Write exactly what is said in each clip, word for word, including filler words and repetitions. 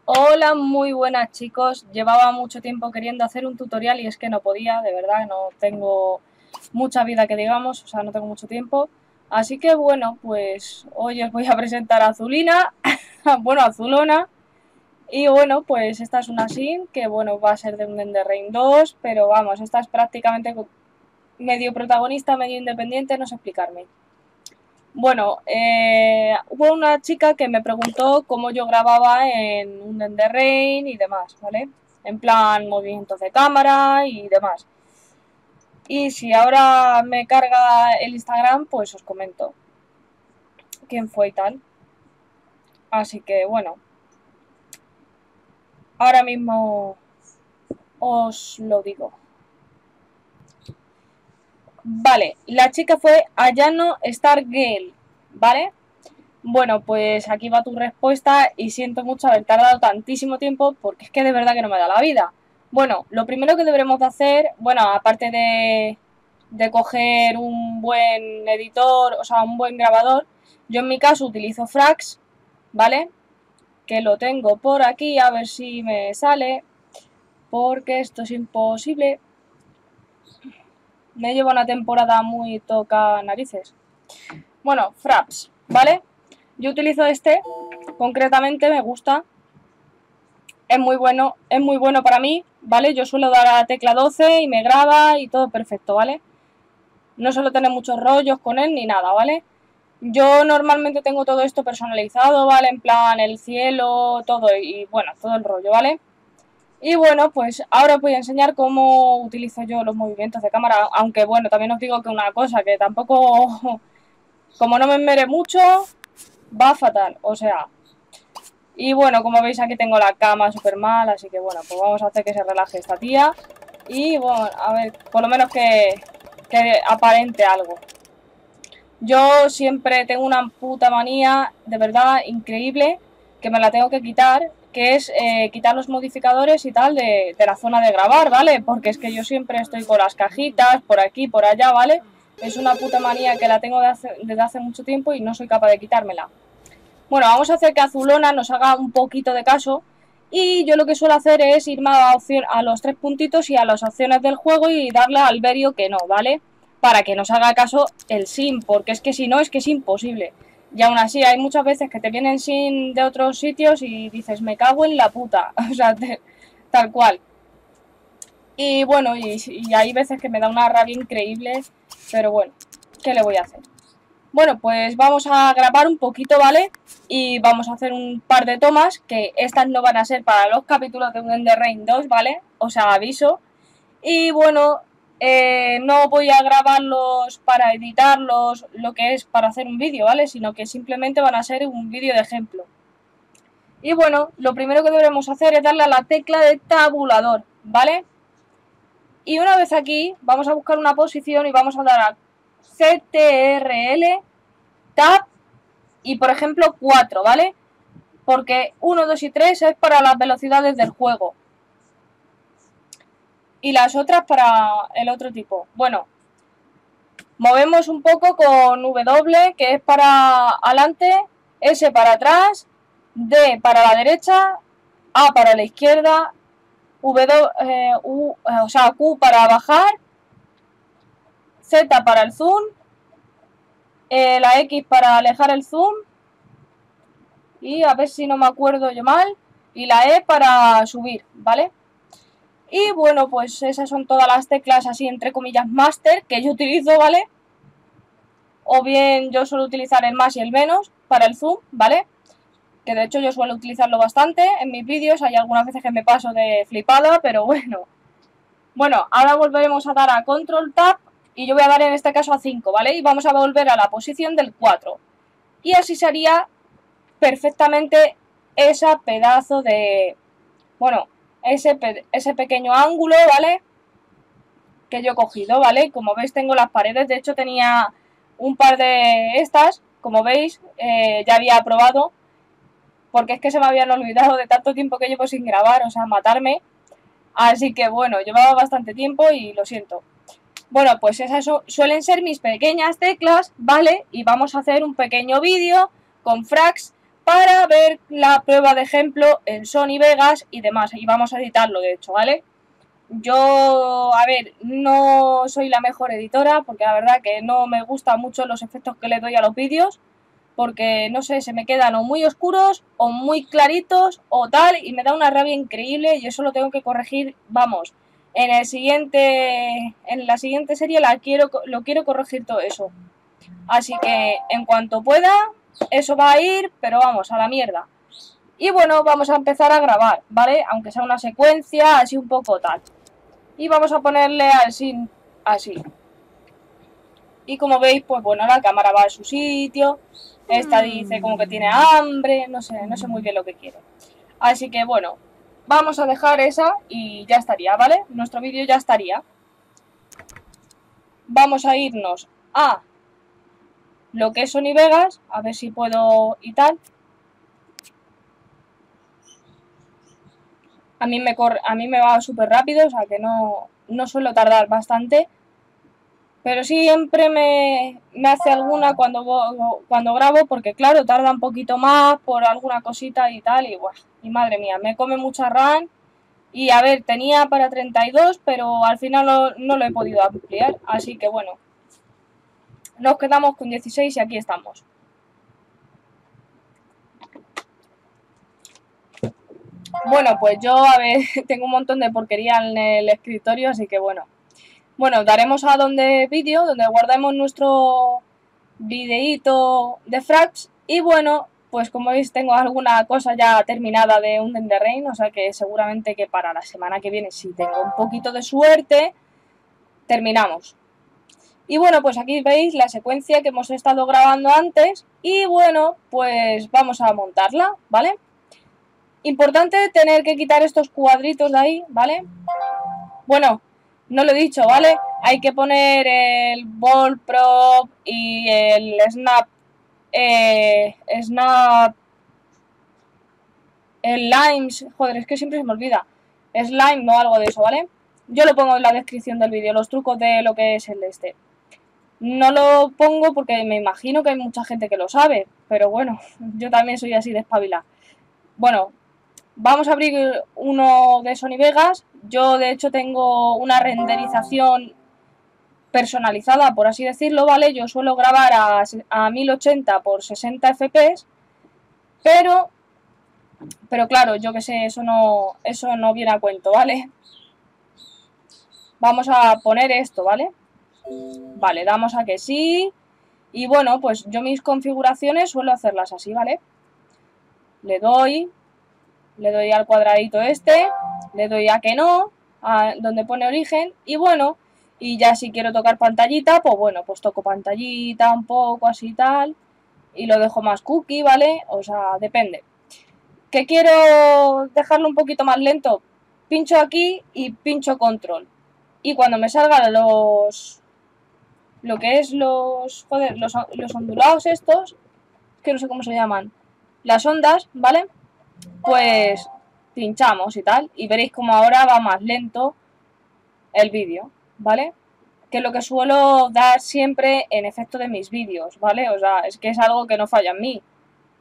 Hola, muy buenas chicos. Llevaba mucho tiempo queriendo hacer un tutorial y es que no podía, de verdad, no tengo mucha vida que digamos, o sea, no tengo mucho tiempo. Así que bueno, pues hoy os voy a presentar a Azulina, bueno, Azulona. Y bueno, pues esta es una sim que bueno, va a ser de un Ender Rain dos, pero vamos, esta es prácticamente medio protagonista, medio independiente, no sé explicarme. Bueno, eh, hubo una chica que me preguntó cómo yo grababa en un Ender Rain y demás, ¿vale? En plan, movimientos de cámara y demás. Y si ahora me carga el Instagram, pues os comento quién fue y tal. Así que bueno, ahora mismo os lo digo. Vale, la chica fue Ayano Stargirl, ¿vale? Bueno, pues aquí va tu respuesta y siento mucho haber tardado tantísimo tiempo porque es que de verdad que no me da la vida. Bueno, lo primero que deberemos de hacer, bueno, aparte de, de coger un buen editor, o sea, un buen grabador, yo en mi caso utilizo Frax, ¿vale? Que lo tengo por aquí, a ver si me sale, porque esto es imposible. Me lleva una temporada muy toca narices. Bueno, Fraps, ¿vale? Yo utilizo este, concretamente me gusta, es muy bueno, es muy bueno para mí, ¿vale? Yo suelo dar a la tecla doce y me graba y todo perfecto, ¿vale? No suelo tener muchos rollos con él ni nada, ¿vale? Yo normalmente tengo todo esto personalizado, ¿vale? En plan el cielo, todo y bueno, todo el rollo, ¿vale? Y bueno, pues ahora os voy a enseñar cómo utilizo yo los movimientos de cámara, aunque bueno, también os digo que una cosa, que tampoco, como no me mere mucho, va fatal, o sea. Y bueno, como veis aquí tengo la cama súper mal, así que bueno, pues vamos a hacer que se relaje esta tía. Y bueno, a ver, por lo menos que, que aparente algo. Yo siempre tengo una puta manía, de verdad, increíble, que me la tengo que quitar, que es eh, quitar los modificadores y tal de, de la zona de grabar, ¿vale? Porque es que yo siempre estoy con las cajitas, por aquí, por allá, ¿vale? Es una puta manía que la tengo de hace, desde hace mucho tiempo y no soy capaz de quitármela. Bueno, vamos a hacer que Azulona nos haga un poquito de caso. Y yo lo que suelo hacer es irme a, opción, a los tres puntitos y a las opciones del juego y darle al verio que no, ¿vale? Para que nos haga caso el sim, porque es que si no, es que es imposible. Y aún así, hay muchas veces que te vienen sim de otros sitios y dices, me cago en la puta. O sea, te, tal cual. Y bueno, y, y hay veces que me da una rabia increíble, pero bueno, ¿qué le voy a hacer? Bueno, pues vamos a grabar un poquito, ¿vale? Y vamos a hacer un par de tomas, que estas no van a ser para los capítulos de un Ender Rain dos, ¿vale? O sea, aviso. Y bueno, eh, no voy a grabarlos para editarlos, lo que es para hacer un vídeo, ¿vale? Sino que simplemente van a ser un vídeo de ejemplo. Y bueno, lo primero que debemos hacer es darle a la tecla de tabulador, ¿vale? Y una vez aquí, vamos a buscar una posición y vamos a dar a C T R L, Tab y por ejemplo cuatro, ¿vale? Porque uno, dos y tres es para las velocidades del juego. Y las otras para el otro tipo. Bueno, movemos un poco con W, que es para adelante, S para atrás, D para la derecha, A para la izquierda, W, eh, U, eh, o sea, Q para bajar, Z para el zoom, eh, la X para alejar el zoom, y a ver si no me acuerdo yo mal, y la E para subir, ¿vale? Y bueno, pues esas son todas las teclas así entre comillas master que yo utilizo, ¿vale? O bien yo suelo utilizar el más y el menos para el zoom, ¿vale? Que de hecho yo suelo utilizarlo bastante en mis vídeos, hay algunas veces que me paso de flipada, pero bueno. Bueno, ahora volveremos a dar a control tab y yo voy a dar en este caso a cinco, ¿vale? Y vamos a volver a la posición del cuatro. Y así sería perfectamente esa pedazo de... Bueno, ese, pe ese pequeño ángulo, ¿vale? Que yo he cogido, ¿vale? Como veis tengo las paredes, de hecho tenía un par de estas, como veis, eh, ya había probado, porque es que se me habían olvidado de tanto tiempo que llevo sin grabar, o sea, matarme. Así que bueno, llevaba bastante tiempo y lo siento. Bueno, pues esas su suelen ser mis pequeñas teclas, ¿vale? Y vamos a hacer un pequeño vídeo con Frax para ver la prueba de ejemplo en Sony Vegas y demás. Y vamos a editarlo, de hecho, ¿vale? Yo, a ver, no soy la mejor editora porque la verdad que no me gustan mucho los efectos que le doy a los vídeos porque, no sé, se me quedan o muy oscuros o muy claritos o tal y me da una rabia increíble y eso lo tengo que corregir, vamos, en el siguiente, en la siguiente serie la quiero, lo quiero corregir todo eso. Así que en cuanto pueda, eso va a ir, pero vamos, a la mierda. Y bueno, vamos a empezar a grabar, ¿vale? Aunque sea una secuencia, así un poco tal. Y vamos a ponerle así, así. Y como veis, pues bueno, la cámara va a su sitio. Esta dice como que tiene hambre, no sé, no sé muy bien lo que quiere. Así que bueno, vamos a dejar esa y ya estaría, ¿vale? Nuestro vídeo ya estaría. Vamos a irnos a lo que es Sony Vegas, a ver si puedo y tal. A mí me, corre, a mí me va súper rápido, o sea que no, no suelo tardar bastante. Pero siempre me, me hace alguna cuando, cuando grabo, porque claro, tarda un poquito más por alguna cosita y tal. Y, buah, y madre mía, me come mucha RAM. Y a ver, tenía para treinta y dos, pero al final no, no lo he podido ampliar. Así que bueno, nos quedamos con dieciséis y aquí estamos. Bueno, pues yo, a ver, tengo un montón de porquería en el escritorio, así que bueno. Bueno, daremos a donde vídeo, donde guardemos nuestro videíto de fraps. Y bueno, pues como veis tengo alguna cosa ya terminada de Undead Rain, o sea que seguramente que para la semana que viene, si tengo un poquito de suerte, terminamos. Y bueno, pues aquí veis la secuencia que hemos estado grabando antes. Y bueno, pues vamos a montarla, ¿vale? Importante tener que quitar estos cuadritos de ahí, ¿vale? Bueno, no lo he dicho, ¿vale? Hay que poner el ball prop y el snap, eh, snap, el limes, joder, es que siempre se me olvida, slime o algo de eso, ¿vale? Yo lo pongo en la descripción del vídeo, los trucos de lo que es el este. No lo pongo porque me imagino que hay mucha gente que lo sabe, pero bueno, yo también soy así de espabila. Bueno, vamos a abrir uno de Sony Vegas. Yo de hecho tengo una renderización personalizada, por así decirlo, ¿vale? Yo suelo grabar a, a mil ochenta por sesenta F P S, pero, pero claro, yo que sé, eso no, eso no viene a cuento, ¿vale? Vamos a poner esto, ¿vale? Vale, damos a que sí. Y bueno, pues yo mis configuraciones suelo hacerlas así, ¿vale? Le doy, le doy al cuadradito este, le doy a que no, a donde pone origen, y bueno, y ya si quiero tocar pantallita, pues bueno, pues toco pantallita un poco así tal, y lo dejo más cookie, ¿vale? O sea, depende. ¿Que quiero dejarlo un poquito más lento? Pincho aquí y pincho control. Y cuando me salgan los... lo que es los... joder, los, los ondulados estos, que no sé cómo se llaman, las ondas, ¿vale? Pues pinchamos y tal, y veréis como ahora va más lento el vídeo, ¿vale? Que es lo que suelo dar siempre en efecto de mis vídeos, ¿vale? O sea, es que es algo que no falla en mí.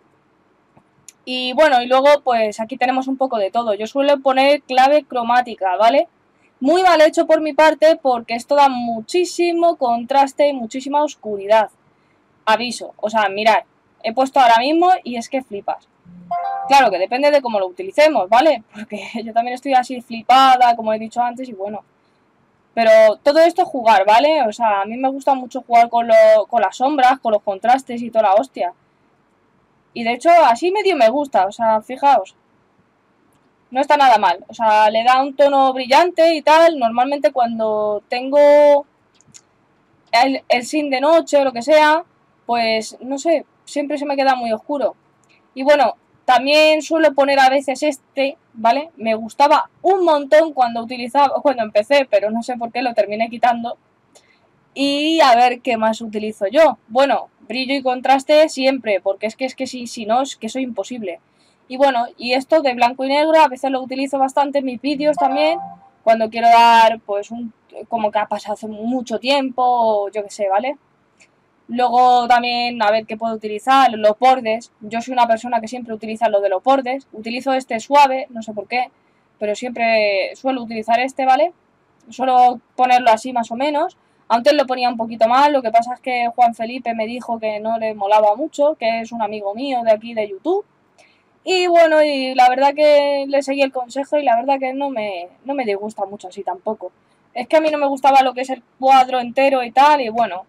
Y bueno, y luego pues aquí tenemos un poco de todo. Yo suelo poner clave cromática, ¿vale? Muy mal hecho por mi parte porque esto da muchísimo contraste y muchísima oscuridad. Aviso, o sea, mirad, he puesto ahora mismo y es que flipas. Claro que depende de cómo lo utilicemos, ¿vale? Porque yo también estoy así flipada, como he dicho antes, y bueno. Pero todo esto es jugar, ¿vale? O sea, a mí me gusta mucho jugar con, lo, con las sombras, con los contrastes y toda la hostia. Y de hecho, así medio me gusta, o sea, fijaos. No está nada mal, o sea, le da un tono brillante y tal. Normalmente cuando tengo el, el sim de noche o lo que sea, pues, no sé, siempre se me queda muy oscuro. Y bueno, también suelo poner a veces este, ¿vale? Me gustaba un montón cuando utilizaba, cuando empecé, pero no sé por qué lo terminé quitando. Y a ver qué más utilizo yo. Bueno, brillo y contraste siempre, porque es que es que si, si no, es que soy imposible. Y bueno, y esto de blanco y negro a veces lo utilizo bastante en mis vídeos también, cuando quiero dar, pues, un, como que ha pasado hace mucho tiempo, o yo qué sé, ¿vale? Luego también, a ver qué puedo utilizar, los bordes. Yo soy una persona que siempre utiliza lo de los bordes. Utilizo este suave, no sé por qué, pero siempre suelo utilizar este, ¿vale? Suelo ponerlo así más o menos. Antes lo ponía un poquito más, lo que pasa es que Juan Felipe me dijo que no le molaba mucho, que es un amigo mío de aquí de YouTube. Y bueno, y la verdad que le seguí el consejo y la verdad que no me, no me disgusta mucho así tampoco. Es que a mí no me gustaba lo que es el cuadro entero y tal, y bueno,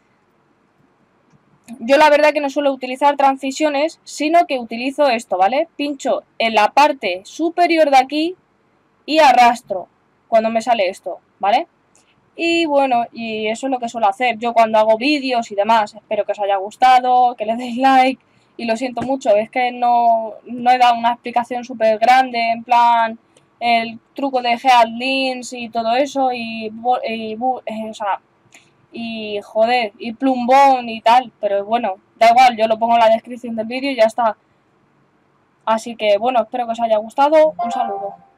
yo la verdad que no suelo utilizar transiciones, sino que utilizo esto, ¿vale? Pincho en la parte superior de aquí y arrastro cuando me sale esto, ¿vale? Y bueno, y eso es lo que suelo hacer yo cuando hago vídeos y demás. Espero que os haya gustado, que le deis like. Y lo siento mucho, es que no, no he dado una explicación súper grande, en plan el truco de Headlinks y todo eso, y, y, o sea, y joder, y plumbón y tal, pero bueno, da igual, yo lo pongo en la descripción del vídeo y ya está. Así que bueno, espero que os haya gustado, un saludo.